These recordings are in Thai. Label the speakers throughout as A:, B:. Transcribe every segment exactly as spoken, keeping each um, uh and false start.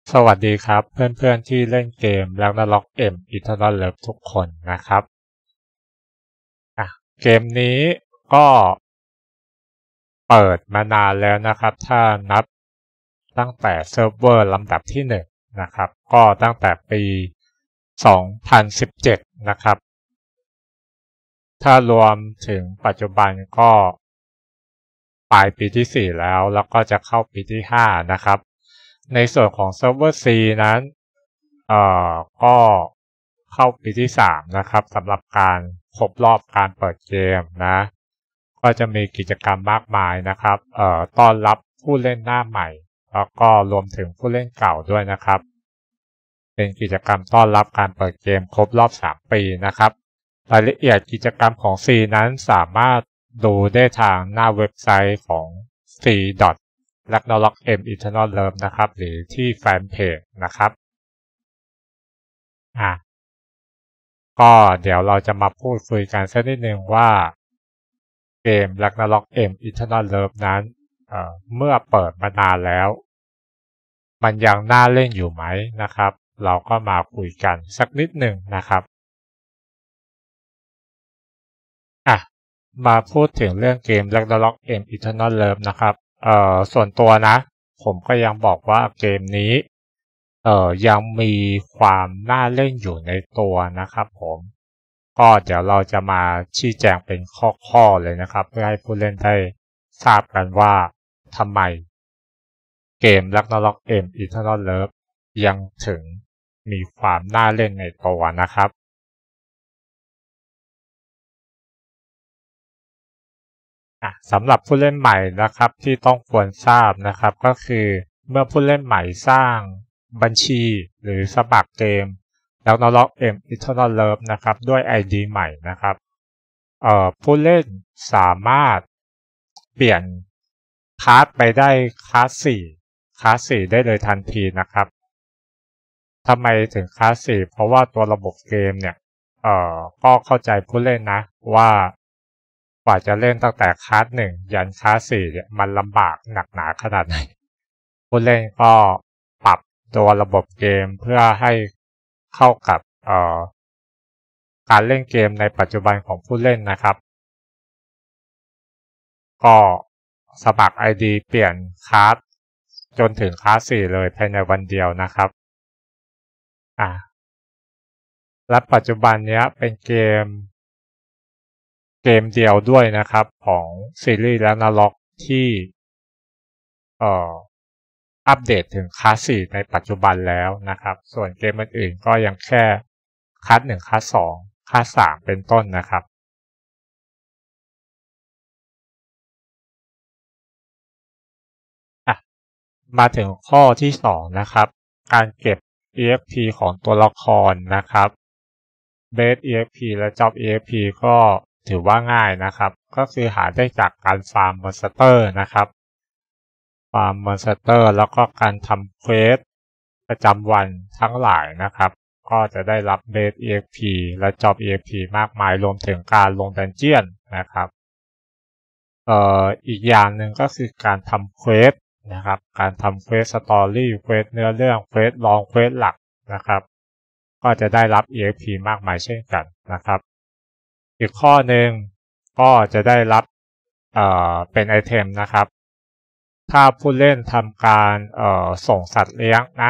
A: สวัสดีครับเพื่อนๆที่เล่นเกม Ragnarok M Eternal Love ทุกคนนะครับอ่ะเกมนี้ก็เปิดมานานแล้วนะครับถ้านับตั้งแต่เซิร์ฟเวอร์ลำดับที่หนึ่งนะครับก็ตั้งแต่ปีสองพันสิบเจ็ดนะครับถ้ารวมถึงปัจจุบันก็ปลายปีที่สี่แล้วแล้วก็จะเข้าปีที่ห้านะครับในส่วนของเซิร์ฟเวอร์ C นั้นเอ่อก็เข้าปีที่สามนะครับสำหรับการครบรอบการเปิดเกมนะก็จะมีกิจกรรมมากมายนะครับเอ่อต้อนรับผู้เล่นหน้าใหม่แล้วก็รวมถึงผู้เล่นเก่าด้วยนะครับเป็นกิจกรรมต้อนรับการเปิดเกมครบรอบสามปีนะครับรายละเอียดกิจกรรมของ C นั้นสามารถดูได้ทางหน้าเว็บไซต์ของ C Ragnarok M Eternal Love นะครับหรือที่แฟนเพจนะครับอ่ะก็เดี๋ยวเราจะมาพูดคุยกันสักนิดนึงว่าเกม Ragnarok M Eternal Love นั้นเอ่อเมื่อเปิดมานานแล้วมันยังน่าเล่นอยู่ไหมนะครับเราก็มาคุยกันสักนิดหนึ่งนะครับอ่ะมาพูดถึงเรื่องเกม Ragnarok M Eternal Love นะครับเอ่อส่วนตัวนะผมก็ยังบอกว่าเกมนี้เอ่อยังมีความน่าเล่นอยู่ในตัวนะครับผมก็เดี๋ยวเราจะมาชี้แจงเป็นข้อๆเลยนะครับเพื่อให้ผู้เล่นได้ทราบกันว่าทำไมเกม Ragnarok M Eternal Love ยังถึงมีความน่าเล่นในตัวนะครับอ่ะสำหรับผู้เล่นใหม่นะครับที่ต้องควรทราบนะครับก็คือเมื่อผู้เล่นใหม่สร้างบัญชีหรือสมัครเกม Ragnarok M Eternal Love นะครับด้วย ไอ ดี ใหม่นะครับเอ่อผู้เล่นสามารถเปลี่ยนคลาสไปได้คลาสสี่คลาสสี่ได้เลยทันทีนะครับทำไมถึงคลาสสี่เพราะว่าตัวระบบเกมเนี่ยเอ่อก็เข้าใจผู้เล่นนะว่ากว่าจะเล่นตั้งแต่คลาสหนึ่งยันคลาสสี่เนี่ยมันลำบากหนักหนาขนาดไหนผู้เล่นก็ปรับตัวระบบเกมเพื่อให้เข้ากับเอ่อการเล่นเกมในปัจจุบันของผู้เล่นนะครับก็สมัคร ไอ ดี เปลี่ยนคลาสจนถึงคลาสสี่เลยภายในวันเดียวนะครับอ่ะและปัจจุบันนี้เป็นเกมเกมเดียวด้วยนะครับของซีรีส์ Ragnarok ที่เอ่ออัปเดตถึงคลาสสี่ในปัจจุบันแล้วนะครับส่วนเกมอื่นๆก็ยังแค่คลาสหนึ่งคลาสสองคลาสสามเป็นต้นนะครับอ่ะมาถึงข้อที่สองนะครับการเก็บ อี เอ็กซ์ พี ของตัวละครนะครับเบส อี เอ็กซ์ พี และ Job อี เอ็กซ์ พี ก็ถือว่าง่ายนะครับก็คือหาได้จากการฟาร์มมอนสเตอร์นะครับฟาร์มมอนสเตอร์แล้วก็การทำเควสประจำวันทั้งหลายนะครับก็จะได้รับเบส อี เอ็กซ์ พี และ Job อี เอ็กซ์ พี มากมายรวมถึงการลงดันเจียนนะครับเอ่ออีกอย่างหนึ่งก็คือการทำเควสนะครับการทำเควสสตอรี่เควสเนื้อเรื่องเควสรองเควสหลักนะครับก็จะได้รับ อี เอ็กซ์ พี มากมายเช่นกันนะครับอีกข้อหนึ่งก็จะได้รับเอ่อเป็นไอเทมนะครับถ้าผู้เล่นทำการเอ่อส่งสัตว์เลี้ยงนะ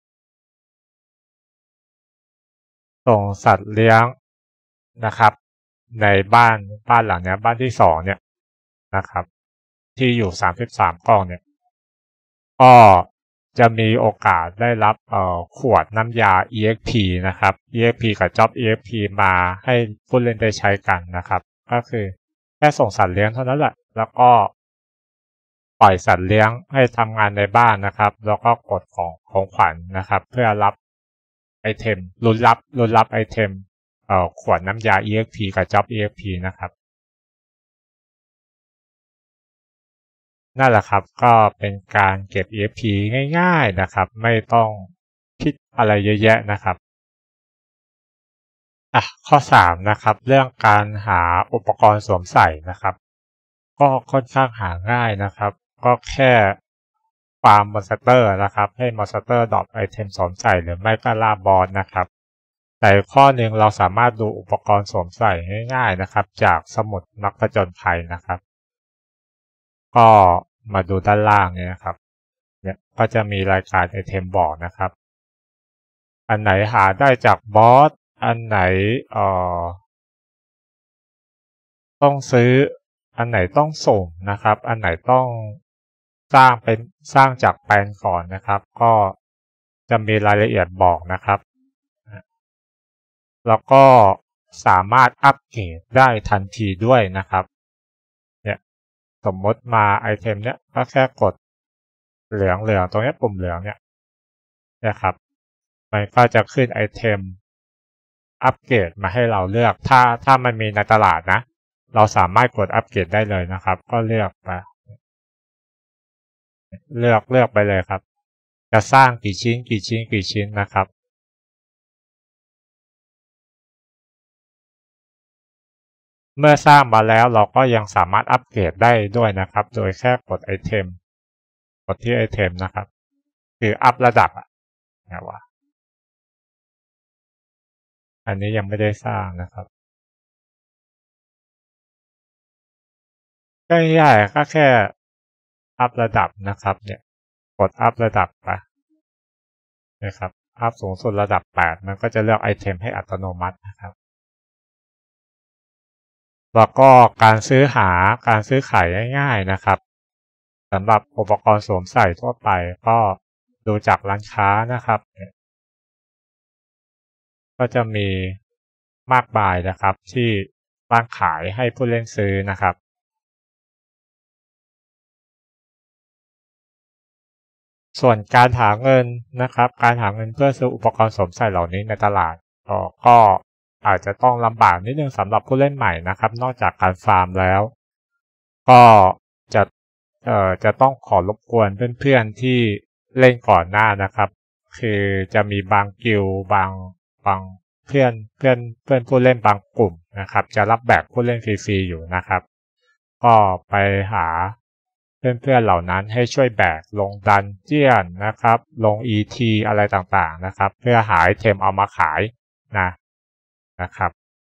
A: ส่งสัตว์เลี้ยงนะครับในบ้านบ้านหลังเนี้ยบ้านที่สองเนี่ยนะครับที่อยู่สามสิบสามกล่องเนี่ยก็จะมีโอกาสได้รับเอ่อขวดน้ำยา อี เอ็กซ์ พี นะครับ อี เอ็กซ์ พี กับ Job อี เอ็กซ์ พี มาให้ผู้เล่นได้ใช้กันนะครับก็คือแค่ส่งสัตว์เลี้ยงเท่านั้นแหละแล้วก็ปล่อยสัตว์เลี้ยงให้ทำงานในบ้านนะครับแล้วก็กดของของขวัญนะครับเพื่อรับไอเทมลุ้นรับลุ้นรับไอเทมเอ่อขวดน้ำยา อี เอ็กซ์ พี กับ Job อี เอ็กซ์ พี นะครับนั่นแหละครับก็เป็นการเก็บ อี เอ็กซ์ พี ง่ายๆนะครับไม่ต้องคิดอะไรเยอะแยะนะครับอ่ะข้อสามนะครับเรื่องการหาอุปกรณ์สวมใส่นะครับก็ค่อนข้างหาง่ายนะครับก็แค่ฟาร์มมอนสเตอร์นะครับให้มอนสเตอร์ดรอปไอเทมสวมใส่หรือไม่ก็ล่าบอสนะครับแต่ข้อหนึ่งเราสามารถดูอุปกรณ์สวมใส่ง่ายๆนะครับจากสมุดนักผจญภัยนะครับก็มาดูด้านล่างเนี่ยนะครับเนี่ยก็จะมีรายการไอเทมบอกนะครับอันไหนหาได้จากบอสอันไหนเอ่อต้องซื้ออันไหนต้องส่งนะครับอันไหนต้องสร้างเป็นสร้างจากแปลนก่อนนะครับก็จะมีรายละเอียดบอกนะครับแล้วก็สามารถอัปเกรดได้ทันทีด้วยนะครับเนี่ยสมมติมาไอเทมเนี้ยก็แค่กดเหลืองเหลืองตรงนี้ปุ่มเหลืองเนี่ยนะครับมันก็จะขึ้นไอเทมอัปเกรดมาให้เราเลือกถ้าถ้ามันมีในตลาดนะเราสามารถกดอัปเกรดได้เลยนะครับก็เลือกไปเลือกเลือกไปเลยครับจะสร้างกี่ชิ้นกี่ชิ้นกี่ชิ้นนะครับเมื่อสร้างมาแล้วเราก็ยังสามารถอัปเกรดได้ด้วยนะครับโดยแค่กดไอเทมกดที่ไอเทมนะครับคืออัพระดับอ่ะนะว่าอันนี้ยังไม่ได้สร้างนะครับก็ง่ายๆก็แค่อัพระดับนะครับเนี่ยกดอัพระดับไปนะครับอัพสูงสุดระดับแปดมันก็จะเลือกไอเทมให้อัตโนมัตินะครับแล้วก็การซื้อหาการซื้อขายง่ายๆนะครับสำหรับอุปกรณ์สวมใส่ทั่วไปก็ดูจากร้านค้านะครับก็จะมีมากมายนะครับที่ตั้งขายให้ผู้เล่นซื้อนะครับส่วนการหาเงินนะครับการหาเงินเพื่อซื้ออุปกรณ์สวมใส่เหล่านี้ในตลาดก็อาจจะต้องลำบากนิดนึงสำหรับผู้เล่นใหม่นะครับนอกจากการฟาร์มแล้วก็จะเอ่อจะต้องขอรบกวนเพื่อนๆที่เล่นก่อนหน้านะครับคือจะมีบางกิลด์บางบางเพื่อนเพื่อนเพื่อนผู้เล่นบางกลุ่มนะครับจะรับแบกผู้เล่นฟรีๆอยู่นะครับก็ไปหาเพื่อนๆเหล่านั้นให้ช่วยแบกลงดันเจียนนะครับลง อี ที อะไรต่างๆนะครับเพื่อหาไอเทมเอามาขายนะนะครับ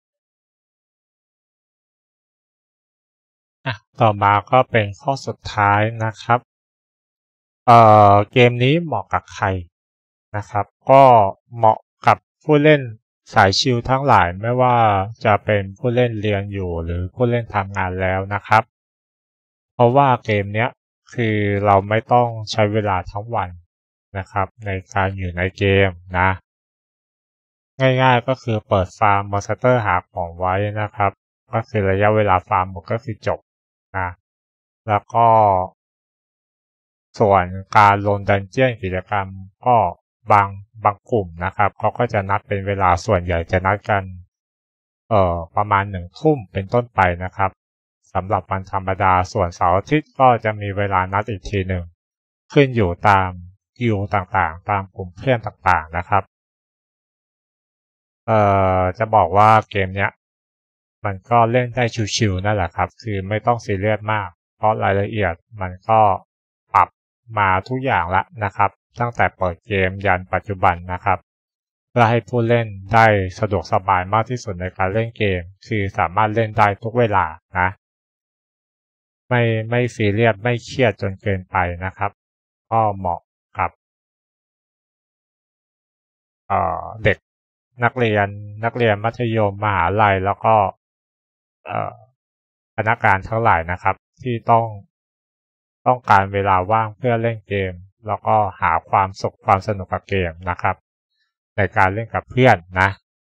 A: อ่ะต่อมาก็เป็นข้อสุดท้ายนะครับเอ่อเกมนี้เหมาะกับใครนะครับก็เหมาะกับผู้เล่นสายชิลทั้งหลายไม่ว่าจะเป็นผู้เล่นเรียนอยู่หรือผู้เล่นทำงานแล้วนะครับเพราะว่าเกมเนี้ยคือเราไม่ต้องใช้เวลาทั้งวันนะครับในการอยู่ในเกมนะง่ายๆก็คือเปิดฟาร์มมอนสเตอร์หาของไว้นะครับก็คือระยะเวลาฟาร์มหมดก็คือจบนะแล้วก็ส่วนการลงดันเจียนกิจกรรมก็บางบางกลุ่มนะครับเขาก็จะนัดเป็นเวลาส่วนใหญ่จะนัดกันเอ่อประมาณหนึ่งทุ่มเป็นต้นไปนะครับสำหรับวันธรรมดาส่วนเสาร์อาทิตย์ก็จะมีเวลานัดอีกทีหนึ่งขึ้นอยู่ตามกิลด์ต่างๆตามกลุ่มเพื่อนต่างๆนะครับเอ่อจะบอกว่าเกมเนี้ยมันก็เล่นได้ชิวๆนั่นแหละครับคือไม่ต้องซีเรียสมากเพราะรายละเอียดมันก็ปรับมาทุกอย่างละนะครับตั้งแต่เปิดเกมยันปัจจุบันนะครับเพื่อให้ผู้เล่นได้สะดวกสบายมากที่สุดในการเล่นเกมคือสามารถเล่นได้ทุกเวลานะไม่ไม่ซีเรียสไม่เครียดจนเกินไปนะครับก็เหมาะกับเอ่อเด็กนักเรียนนักเรียนมัธยมมหาลัยแล้วก็เอ่อพนักงานทั้งหลายนะครับที่ต้องต้องการเวลาว่างเพื่อเล่นเกมแล้วก็หาความสุขความสนุกกับเกมนะครับในการเล่นกับเพื่อนนะ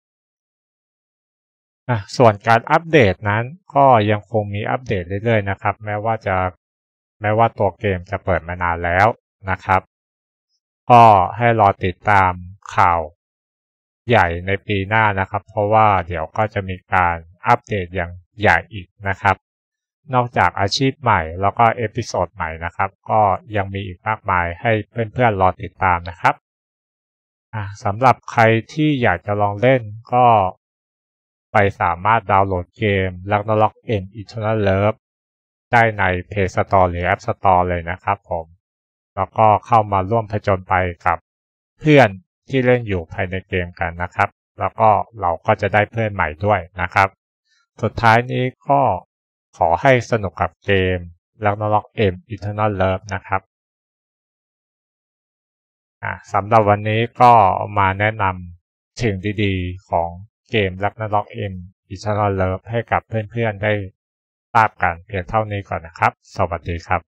A: อ่ะส่วนการอัปเดตนั้นก็ยังคงมีอัปเดตเรื่อยๆนะครับแม้ว่าจะแม้ว่าตัวเกมจะเปิดมานานแล้วนะครับก็ให้รอติดตามข่าวใหญ่ในปีหน้านะครับเพราะว่าเดี๋ยวก็จะมีการอัปเดตอย่างใหญ่อีกนะครับนอกจากอาชีพใหม่แล้วก็เอพิโซดใหม่นะครับก็ยังมีอีกมากมายให้เพื่อนๆรอติดตามนะครับอ่ะสำหรับใครที่อยากจะลองเล่นก็ไปสามารถดาวน์โหลดเกม Ragnarok M Eternal Love ได้ใน Play Store หรือ App Store เลยนะครับผมแล้วก็เข้ามาร่วมผจญภัยกับเพื่อนที่เล่นอยู่ภายในเกมกันนะครับแล้วก็เราก็จะได้เพื่อนใหม่ด้วยนะครับสุดท้ายนี้ก็ขอให้สนุกกับเกม Ragnarok M Eternal Love นะครับอ่ะสำหรับวันนี้ก็มาแนะนำสิ่งดีๆของเกม Ragnarok M Eternal Love ให้กับเพื่อนๆได้ทราบกันเพียงเท่านี้ก่อนนะครับสวัสดีครับ